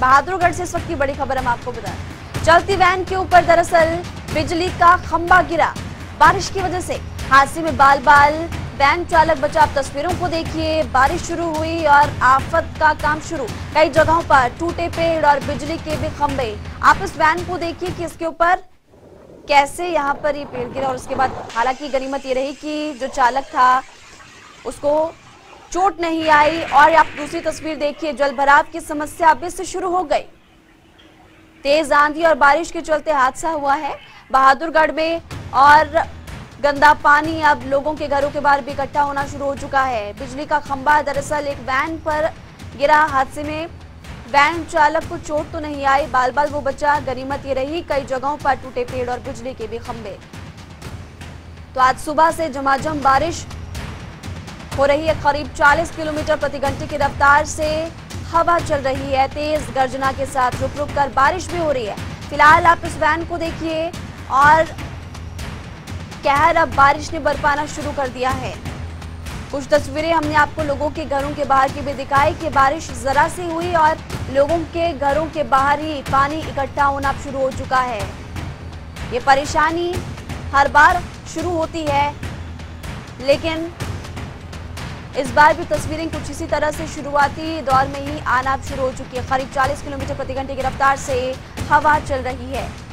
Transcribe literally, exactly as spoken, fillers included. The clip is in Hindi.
बहादुरगढ़ से इस वक्त की बड़ी खबर हम आपको बताएं। चलती वैन के ऊपर दरअसल बिजली का खंभा गिरा। बारिश की वजह से हादसे में बाल बाल वैन चालक बचा। आप तस्वीरों को देखिए, बारिश शुरू हुई और आफत का काम शुरू। कई जगहों पर टूटे पेड़ और बिजली के भी खंभे। आप इस वैन को देखिए कि इसके ऊपर कैसे यहाँ पर ये पेड़ गिरा और उसके बाद हालांकि गनीमत ये रही कि जो चालक था उसको चोट नहीं आई। और आप दूसरी तस्वीर देखिए, जल भराव की समस्या अभी से शुरू हो गई। तेज आंधी और बारिश के चलते हादसा हुआ है बहादुरगढ़ में और गंदा पानी अब लोगों के घरों के बाहर भी इकट्ठा होना शुरू हो चुका है। बिजली का खंभा दरअसल एक वैन पर गिरा। हादसे में वैन चालक को चोट तो नहीं आई, बाल बाल वो बचा। गनीमत ये रही कई जगहों पर टूटे पेड़ और बिजली के भी खंभे। तो आज सुबह से झमाझम बारिश हो रही है। करीब चालीस किलोमीटर प्रति घंटे की रफ्तार से हवा चल रही है। तेज गर्जना के साथ रुक रुक कर बारिश भी हो रही है। फिलहाल आप इस वैन को देखिए और कहर अब बारिश ने बरपाना शुरू कर दिया है। कुछ तस्वीरें हमने आपको लोगों के घरों के बाहर की भी दिखाई कि बारिश जरा सी हुई और लोगों के घरों के बाहर ही पानी इकट्ठा होना शुरू हो चुका है। ये परेशानी हर बार शुरू होती है, लेकिन इस बार भी तस्वीरें कुछ इसी तरह से शुरुआती दौर में ही आना शुरू हो चुकी है। करीब चालीस किलोमीटर प्रति घंटे की रफ्तार से हवा चल रही है।